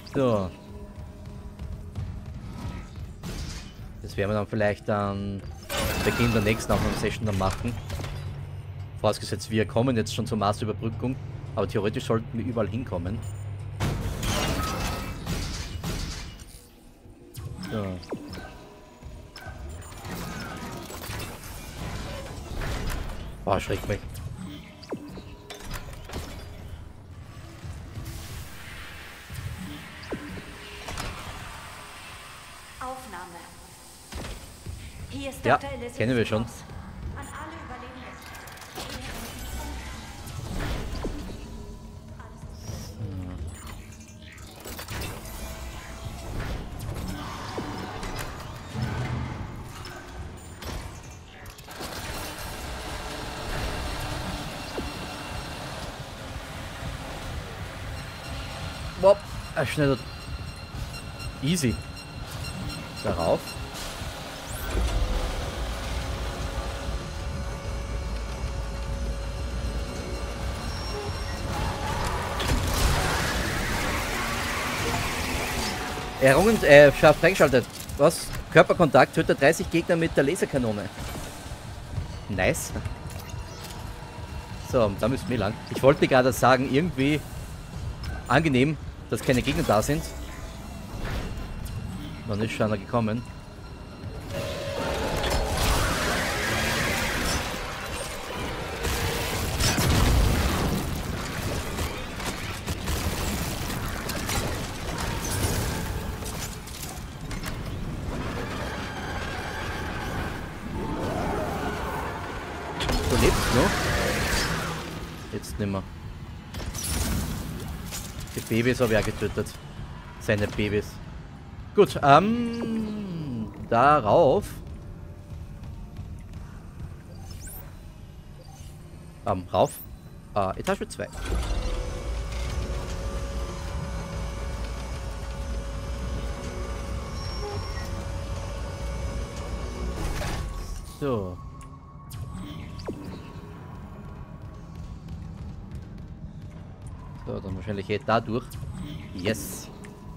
So. Das werden wir dann vielleicht an Beginn der nächsten Aufnahmesession dann machen. Vorausgesetzt, wir kommen jetzt schon zur Marsüberbrückung, aber theoretisch sollten wir überall hinkommen. So. Boah, schreckt mich. Aufnahme. Hier ist Ja, Dr. Elizabeth kennen wir schon. Moss. An alle Überlebenden. Boah, schneller. Easy. Darauf. Errungen, scharf freigeschaltet. Was? Körperkontakt tötet 30 Gegner mit der Laserkanone. Nice. So, da müssen wir lang. Ich wollte gerade sagen, irgendwie angenehm, dass keine Gegner da sind. Dann ist schon einer gekommen. Du lebst noch? Jetzt nimmer. Die Babys habe ich auch getötet. Seine Babys. Gut, darauf. Rauf. Etage 2. So. So, dann wahrscheinlich da durch. Yes.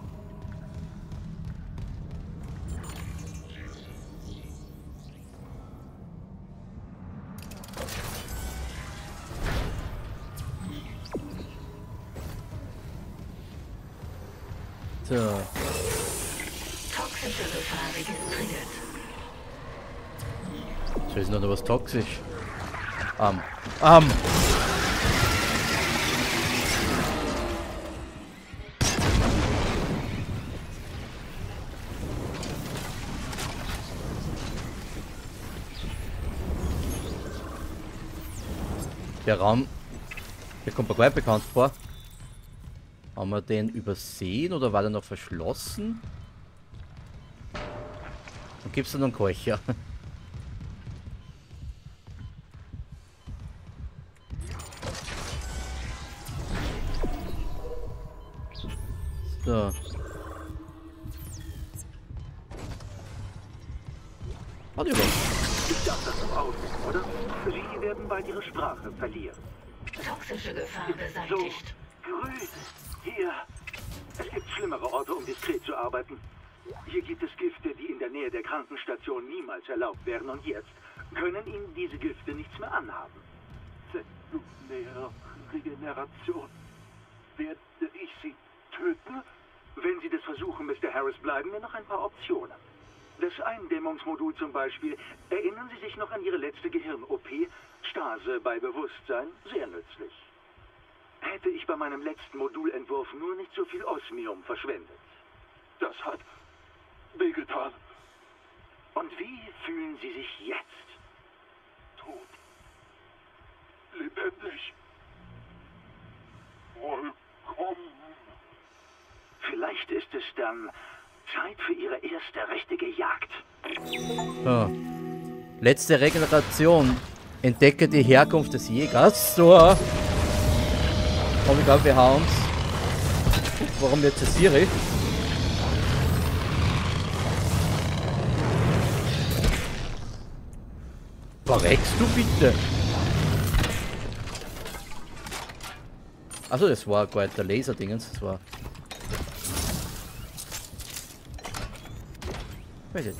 So. Toxische Gefahr registriert. So ist noch was toxisch. Der Raum, der kommt mir gar nicht bekannt vor. Haben wir den übersehen oder war der noch verschlossen? Dann gibt es da noch einen Keucher. So. Warte über. Ich darf das noch aus, oder? Sie werden bald ihre Sprache verlieren. Toxische Gefahr So, beseitigt. grün. Hier. Es gibt schlimmere Orte, um diskret zu arbeiten. Hier gibt es Gifte, die in der Nähe der Krankenstation niemals erlaubt wären. Und jetzt können Ihnen diese Gifte nichts mehr anhaben. Zelluläre Regeneration. Werde ich Sie töten? Wenn Sie das versuchen, Mr. Harris, bleiben mir noch ein paar Optionen. Das Eindämmungsmodul zum Beispiel. Erinnern Sie sich noch an Ihre letzte Gehirn-OP? Stase bei Bewusstsein? Sehr nützlich. Hätte ich bei meinem letzten Modulentwurf nur nicht so viel Osmium verschwendet. Das hat wehgetan. Und wie fühlen Sie sich jetzt? Tot. Lebendig. Vollkommen. Vielleicht ist es dann Zeit für Ihre erste richtige Jagd. So. Letzte Regeneration. Entdecke die Herkunft des Jägers. So. Und ich glaube, wir haben uns. Warum jetzt das Siri? Verreckst du bitte? Achso, das war gar nicht der Laserdingens, das war Credit.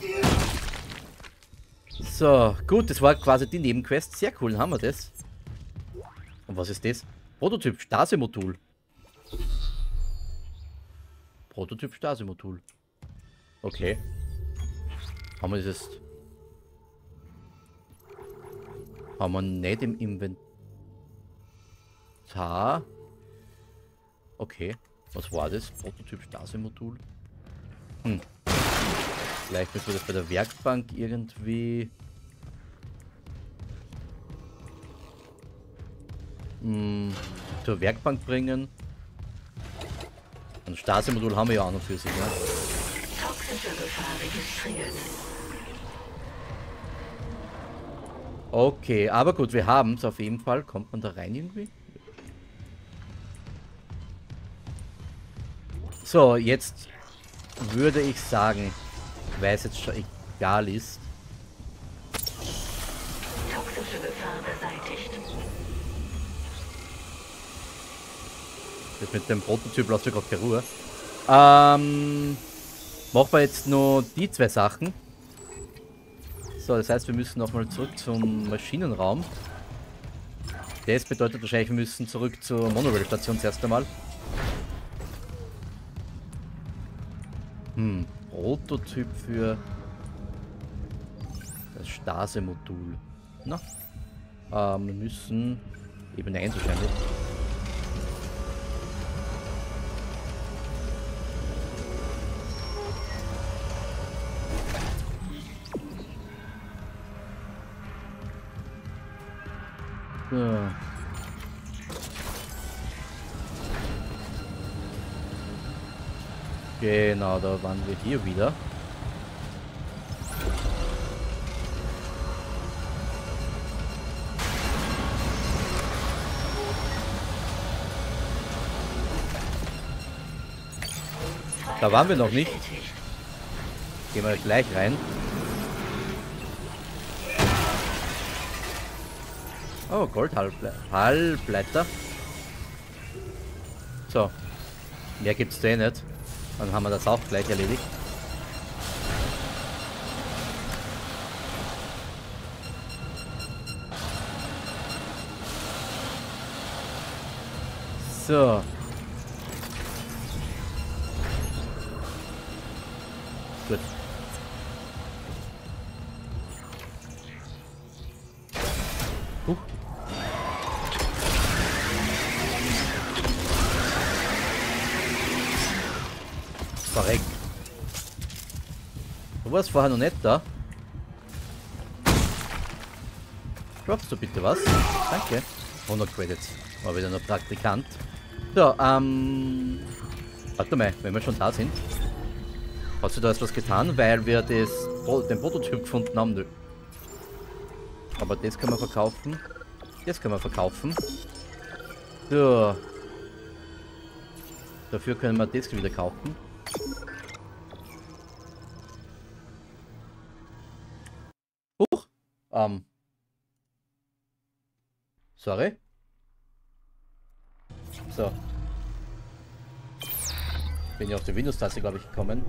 So, gut, das war quasi die Nebenquest. Sehr cool, dann haben wir das. Und was ist das? Prototyp Stasi-Modul. Prototyp Stasi-Modul. Okay. Haben wir das jetzt... Haben wir nicht im Inventar. Okay. Was war das? Prototyp Stasi-Modul. Vielleicht müssen wir das bei der Werkbank irgendwie... zur Werkbank bringen. Ein Stasi-Modul haben wir ja auch noch für sich, ne? Toxische Gefahr registriert. Okay, aber gut, wir haben es auf jeden Fall. Kommt man da rein irgendwie? So, jetzt würde ich sagen, weil es jetzt schon egal ist. Toxische Gefahr beseitigt. Das mit dem Prototyp lässt sich gerade keine Ruhe. Machen wir jetzt nur die zwei Sachen. So, das heißt, wir müssen nochmal zurück zum Maschinenraum. Das bedeutet wahrscheinlich, wir müssen zurück zur Monorail-Station zuerst einmal. Prototyp für das Stasi-Modul. Na, wir müssen Ebene 1 wahrscheinlich. So. Genau, da waren wir hier wieder. Da waren wir noch nicht. Gehen wir gleich rein. Oh, Goldhalbleiter. So. Mehr gibt's da eh nicht. Dann haben wir das auch gleich erledigt. So. Gut. Verreckt. Du warst vorher noch nicht da. Droppst du bitte was? Danke. 100 Credits. War wieder nur Praktikant. So, warte mal, wenn wir schon da sind. Hat sich da jetzt was getan, weil wir den Prototyp gefunden haben? Nö. Aber das können wir verkaufen. Das können wir verkaufen. So. Dafür können wir das wieder kaufen. Huch. Sorry. So. Bin ja auf die Windows-Taste, glaube ich, gekommen.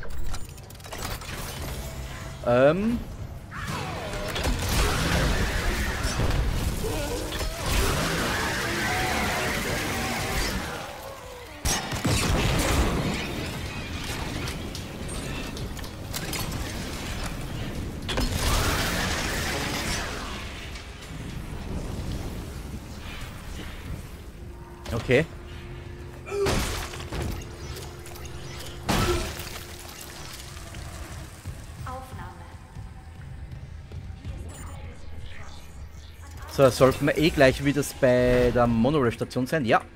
Okay. So, sollten wir eh gleich wieder bei der Monorail-Station sein? Ja.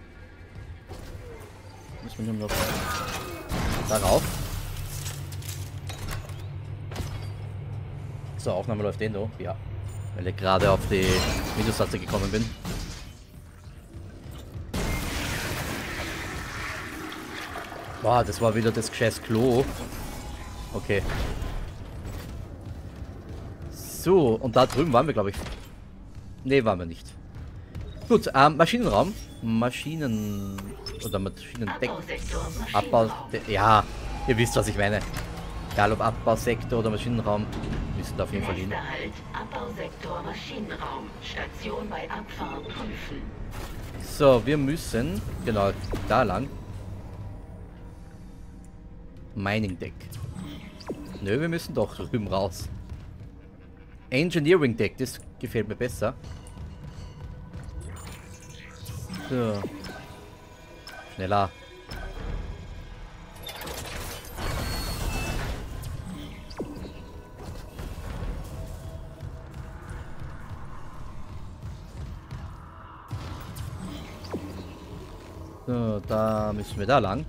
Müssen wir nur noch darauf. So, Aufnahme läuft eh noch. Ja. Weil ich gerade auf die Windows-Taste gekommen bin. Boah, das war wieder das gescheiß Klo. Okay. So, und da drüben waren wir, glaube ich. Ne, waren wir nicht. Gut, Maschinenraum. Maschinendeck. Abbau. Ja, ihr wisst, was ich meine. Egal ob Abbausektor oder Maschinenraum, müssen da auf jeden Fall hin. Nächster Halt, Abbausektor Maschinenraum. Station bei Abfahrt prüfen. So, wir müssen, genau, da lang. Mining Deck. Nö, wir müssen doch drüben raus. Engineering Deck, das gefällt mir besser. So. Schneller. So, da müssen wir da lang.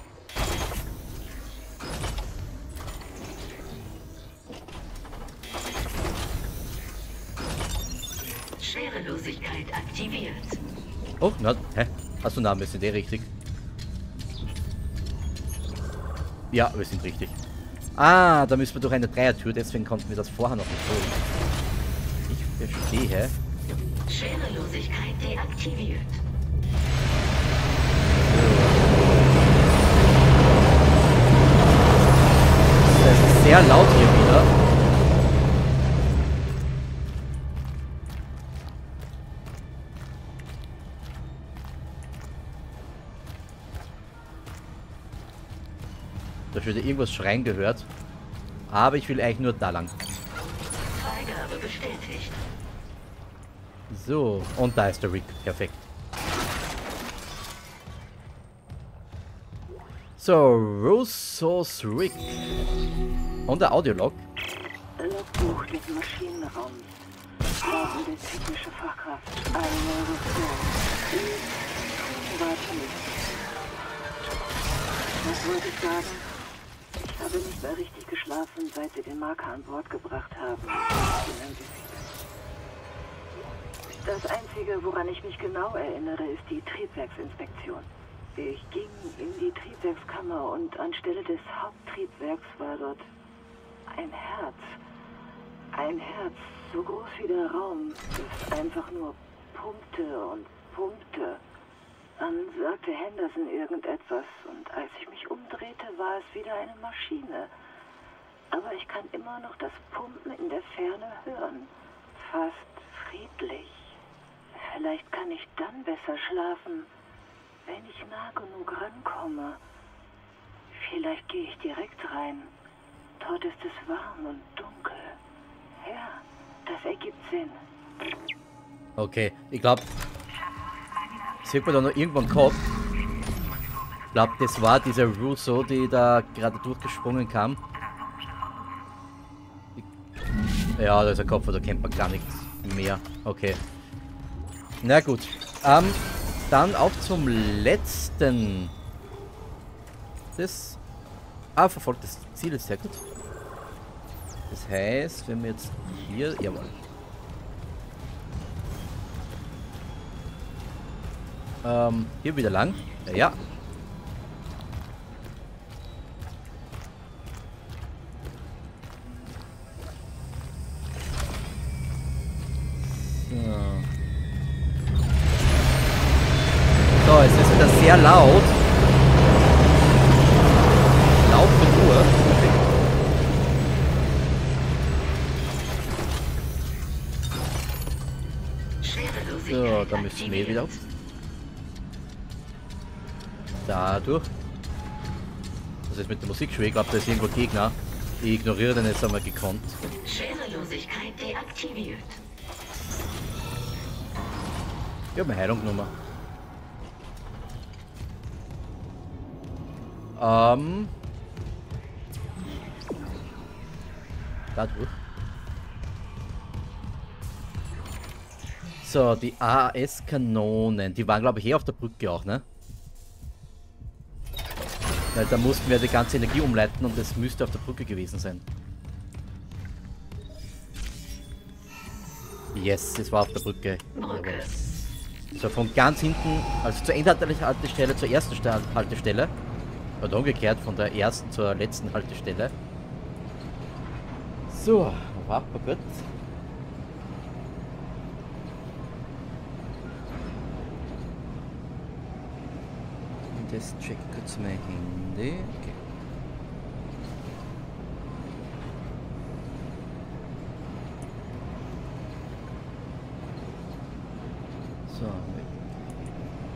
Schwerelosigkeit aktiviert. Oh, na, hä? Achso, na, wir sind eh richtig. Ja, wir sind richtig. Ah, da müssen wir durch eine Dreiertür, deswegen konnten wir das vorher noch nicht holen. Ich verstehe. Schwerelosigkeit deaktiviert. Es ist sehr laut hier wieder. Da würde irgendwas schreien gehört. Aber ich will eigentlich nur da lang. Freigabe bestätigt. So, und da ist der Rick. Perfekt. So, Russo's Rick. Und der Audiolog. Logbuch des Maschinenraums. Laufende technische Fachkraft. Eine Rüstung. Warte nicht. Was wollte ich sagen? Ich habe nicht mehr richtig geschlafen, seit sie den Marker an Bord gebracht haben. Das Einzige, woran ich mich genau erinnere, ist die Triebwerksinspektion. Ich ging in die Triebwerkskammer und anstelle des Haupttriebwerks war dort ein Herz. Ein Herz, so groß wie der Raum, das einfach nur pumpte und pumpte. Dann sagte Henderson irgendetwas und als ich mich umdrehte, war es wieder eine Maschine. Aber ich kann immer noch das Pumpen in der Ferne hören. Fast friedlich. Vielleicht kann ich dann besser schlafen, wenn ich nah genug rankomme. Vielleicht gehe ich direkt rein. Dort ist es warm und dunkel. Ja, das ergibt Sinn. Okay, ich glaube, das wird man da noch irgendwann gehabt. Ich glaube, das war dieser Russo, die da gerade durchgesprungen kam. Ja, da ist ein Kopf, da kennt man gar nichts mehr. Okay. Na gut. Dann auf zum letzten. Das. Verfolgtes Ziel ist sehr gut. Das heißt, wenn wir jetzt hier. Jawohl. Hier wieder lang. Ja. So, es ist wieder sehr laut. Laut genug. So, da müssen wir wieder auf. Dadurch. Was ist mit der Musik schwer? Ich glaube, da ist irgendwo Gegner. Ich ignoriere den jetzt einmal gekonnt. Schwerelosigkeit deaktiviert. Ich habe eine Heilung genommen. Dadurch. So, die AAS-Kanonen. Die waren, glaube ich, auf der Brücke auch, ne? Weil da mussten wir die ganze Energie umleiten und das müsste auf der Brücke gewesen sein. Yes, es war auf der Brücke. Brücke. So, von ganz hinten, also zur Endhaltestelle zur ersten Haltestelle. Oder umgekehrt, von der ersten zur letzten Haltestelle. So, warte mal gut. Und das check kurz mein Handy. Okay.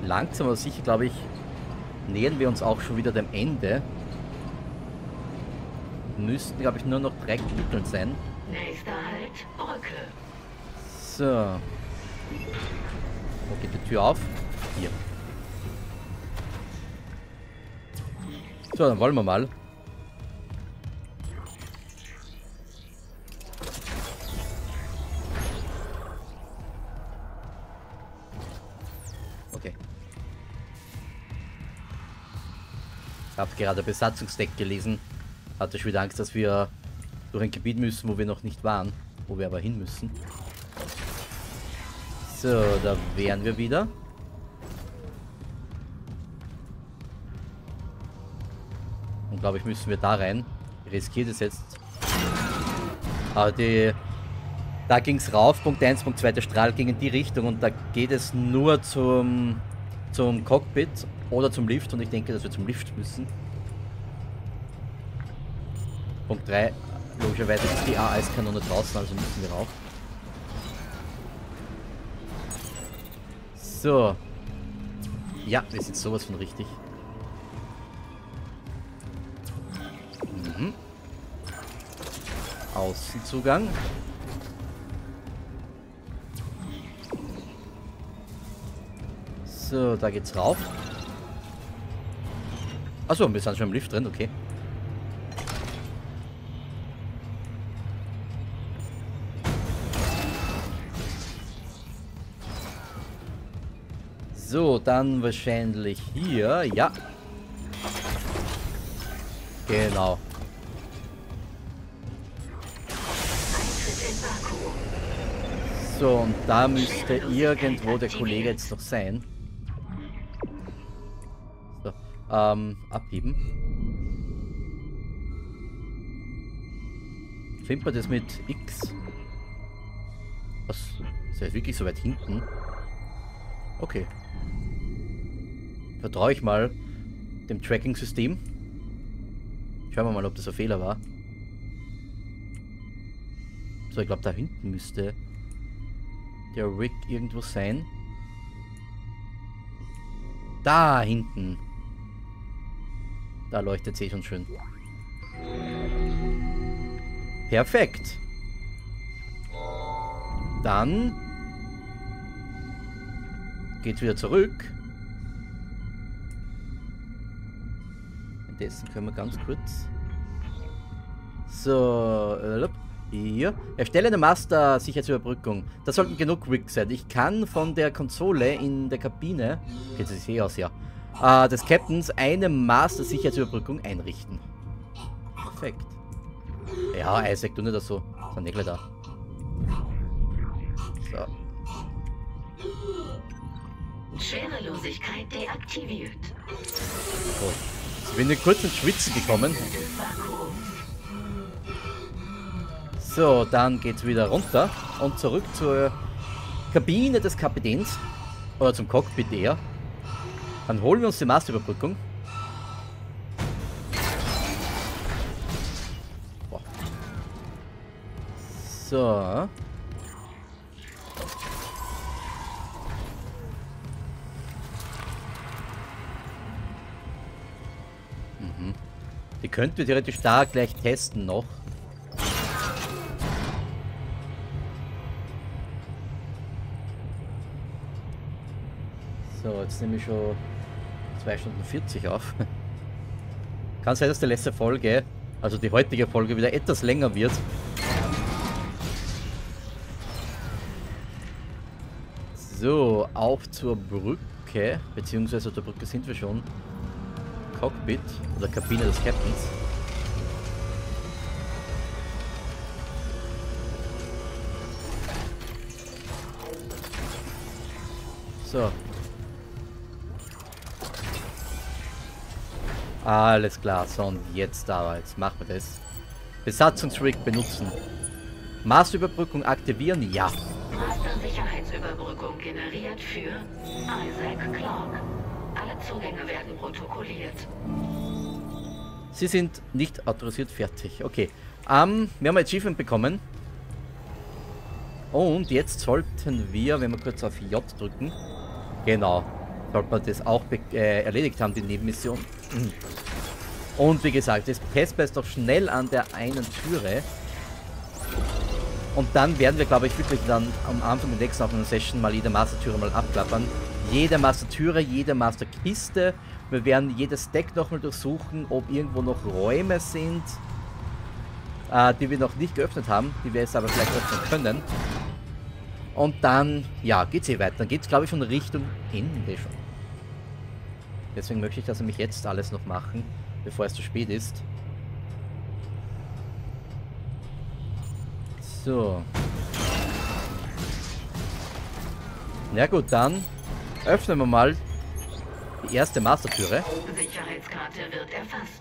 langsam aber sicher, glaube ich, nähern wir uns auch schon wieder dem Ende. Müssten, glaube ich, nur noch 3 Kapitel sein. Nächster Halt, Brücke. So. Wo geht die Tür auf? Hier. So, dann wollen wir mal. Okay. Ich habe gerade Besatzungsdeck gelesen. Hatte schon wieder Angst, dass wir durch ein Gebiet müssen, wo wir noch nicht waren. Wo wir aber hin müssen. So, da wären wir wieder. Und glaube ich, müssen wir da rein. Riskiert es jetzt. Aber da ging es rauf. Punkt 1, Punkt 2, der Strahl ging in die Richtung. Und da geht es nur zum Cockpit oder zum Lift. Und ich denke, dass wir zum Lift müssen. Punkt 3, logischerweise ist die A-Eiskanone draußen, also müssen wir rauf. So. Ja, wir sind sowas von richtig. Mhm. Außenzugang. So, da geht's rauf. Achso, wir sind schon im Lift drin, okay. So, dann wahrscheinlich hier. Ja. Genau. So, und da müsste irgendwo der Kollege jetzt noch sein. So, abheben. Findet man das mit X? Was? Ist ja wirklich so weit hinten? Okay. Vertraue ich mal dem Tracking-System. Schauen wir mal, ob das ein Fehler war. So, ich glaube, da hinten müsste der Rig irgendwo sein. Da hinten. Da leuchtet sie schon schön. Perfekt. Dann geht's wieder zurück. Dessen können wir ganz kurz. So, hier. Erstelle eine Master-Sicherheitsüberbrückung. Das sollten genug Rigs sein. Ich kann von der Konsole in der Kabine, geht es hier aus, ja, des Captains eine Master-Sicherheitsüberbrückung einrichten. Perfekt. Ja, Isaac, tu nicht das so. So ein Nägel da. So. Schwerelosigkeit deaktiviert. So. Ich bin kurz ins Schwitzen gekommen. So, dann geht's wieder runter und zurück zur Kabine des Kapitäns. Oder zum Cockpit eher. Dann holen wir uns die Masterüberbrückung. Boah. So. Die könnten wir theoretisch da gleich testen noch. So, jetzt nehme ich schon 2 Stunden 40 auf. Kann sein, dass die letzte Folge, also die heutige Folge, wieder etwas länger wird. So, auf zur Brücke, beziehungsweise auf der Brücke sind wir schon. Cockpit oder Kabine des Captains. So. Alles klar, so und jetzt aber, jetzt machen wir das. Besatzungsrig benutzen. Maßüberbrückung aktivieren, ja. Master-Sicherheitsüberbrückung generiert für Isaac Clarke. Alle Zugänge werden protokolliert. Sie sind nicht autorisiert, fertig. Okay. Wir haben ein Achievement bekommen. Und jetzt sollten wir, wenn wir kurz auf J drücken, genau, sollte man das auch erledigt haben, die Nebenmission. Und wie gesagt, das testen wir jetzt doch schnell an der einen Türe. Und dann werden wir, glaube ich, wirklich dann am Anfang der nächsten Aufnahme-Session mal jede Mastertüre mal abklappern. Jede Mastertüre, jede Masterkiste. Wir werden jedes Deck nochmal durchsuchen, ob irgendwo noch Räume sind, die wir noch nicht geöffnet haben, die wir jetzt aber vielleicht öffnen können. Und dann, ja, geht's hier weiter. Dann geht's, glaube ich, von Richtung Ende schon. Deswegen möchte ich das nämlich jetzt alles noch machen, bevor es zu spät ist. So. Na gut, dann öffnen wir mal die erste Mastertüre. Sicherheitskarte wird erfasst.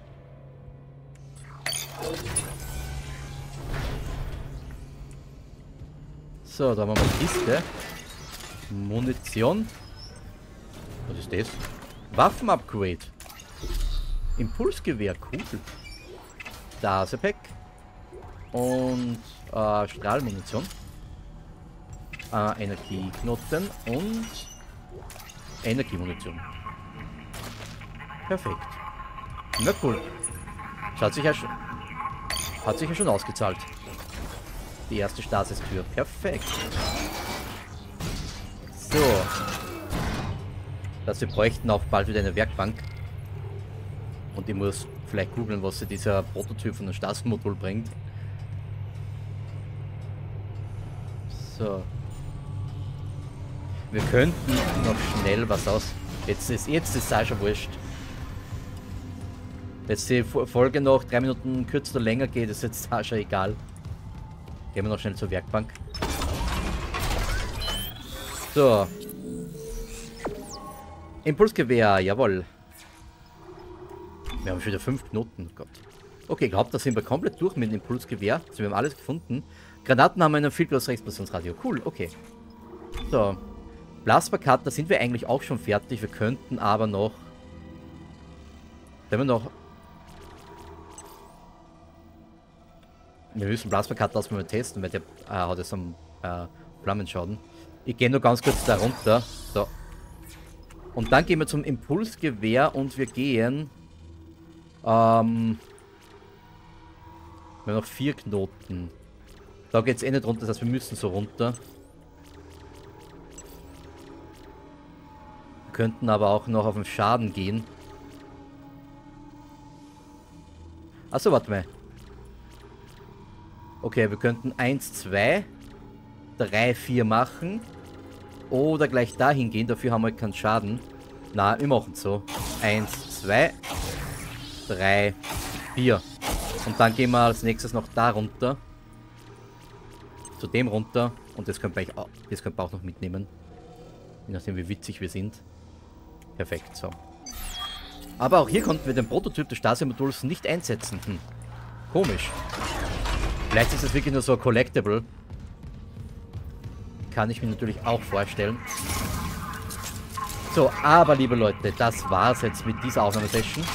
So, da haben wir mal Kiste. Munition. Was ist das? Waffenupgrade. Impulsgewehr, cool. Dasepack. Und Strahlmunition. Energieknoten und Energiemunition. Perfekt. Na cool. Hat sich ja schon ausgezahlt. Die erste Stasis-Tür. Perfekt. So. Dass wir bräuchten auch bald wieder eine Werkbank. Und ich muss vielleicht googeln, was sich dieser Prototyp von dem Stasis-Modul bringt. So. Wir könnten noch schnell was aus. Jetzt ist es auch schon wurscht. Jetzt die Folge noch 3 Minuten kürzer oder länger geht, ist jetzt auch schon egal. Gehen wir noch schnell zur Werkbank. So. Impulsgewehr, jawohl. Wir haben schon wieder 5 Knoten, oh Gott. Okay, ich glaube, da sind wir komplett durch mit dem Impulsgewehr. Also wir haben alles gefunden. Granaten haben wir in einem viel größeren Explosionsradio. Cool, okay. So. Plasma-Cut, da sind wir eigentlich auch schon fertig. Wir könnten aber noch... Wenn wir noch... Wir müssen Plasma-Cut erstmal testen, weil der hat jetzt am Flammenschaden. Ich gehe nur ganz kurz da runter. So. Und dann gehen wir zum Impulsgewehr und wir gehen... wir haben noch 4 Knoten. Da geht es eh nicht runter, das heißt, wir müssen so runter. Wir könnten aber auch noch auf den Schaden gehen. Achso, warte mal. Okay, wir könnten 1, 2, 3, 4 machen. Oder gleich dahin gehen, dafür haben wir keinen Schaden. Na, wir machen so. 1, 2, 3, 4. Und dann gehen wir als nächstes noch da runter. Zu dem runter. Und das können wir auch noch mitnehmen. Je nachdem, wie witzig wir sind. Perfekt, so. Aber auch hier konnten wir den Prototyp des Stasi-Moduls nicht einsetzen. Komisch. Vielleicht ist es wirklich nur so ein Collectible. Kann ich mir natürlich auch vorstellen. So, aber liebe Leute, das war's jetzt mit dieser Aufnahmesession.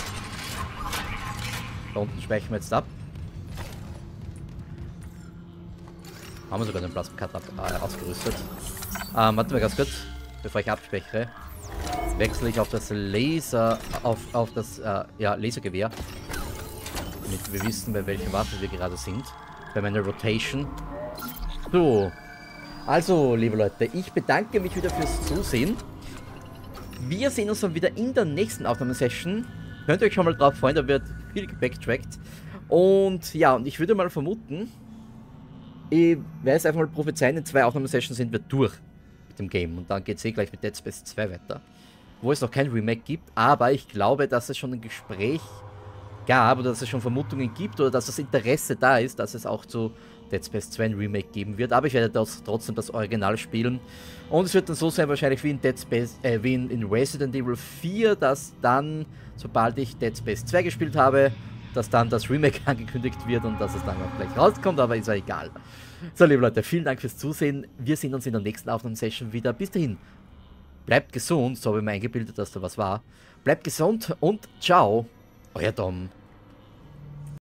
Da unten speichern wir jetzt ab. Haben wir sogar den Plasma-Cut ausgerüstet. Warte mal ganz kurz, bevor ich abspeichere. Wechsle ich auf das Laser, auf das Lasergewehr. Damit wir wissen, bei welcher Waffe wir gerade sind. Bei meiner Rotation. So. Also, liebe Leute, ich bedanke mich wieder fürs Zusehen. Wir sehen uns dann wieder in der nächsten Aufnahmesession. Könnt ihr euch schon mal drauf freuen, da wird viel gebacktrackt. Und ja, und ich würde mal vermuten, ich werde jetzt einfach mal prophezeien, in 2 Aufnahmesessions sind wir durch mit dem Game. Und dann geht es eh gleich mit Dead Space 2 weiter. Wo es noch kein Remake gibt, aber ich glaube, dass es schon ein Gespräch gab oder dass es schon Vermutungen gibt oder dass das Interesse da ist, dass es auch zu Dead Space 2 ein Remake geben wird. Aber ich werde trotzdem das Original spielen. Und es wird dann so sein, wahrscheinlich wie in Dead Space, wie in Resident Evil 4, dass dann, sobald ich Dead Space 2 gespielt habe, dass dann das Remake angekündigt wird und dass es dann auch gleich rauskommt, aber ist ja egal. So, liebe Leute, vielen Dank fürs Zusehen. Wir sehen uns in der nächsten Aufnahmesession wieder. Bis dahin, bleibt gesund, so habe ich mir eingebildet, dass da was war. Bleibt gesund und ciao, euer Dom.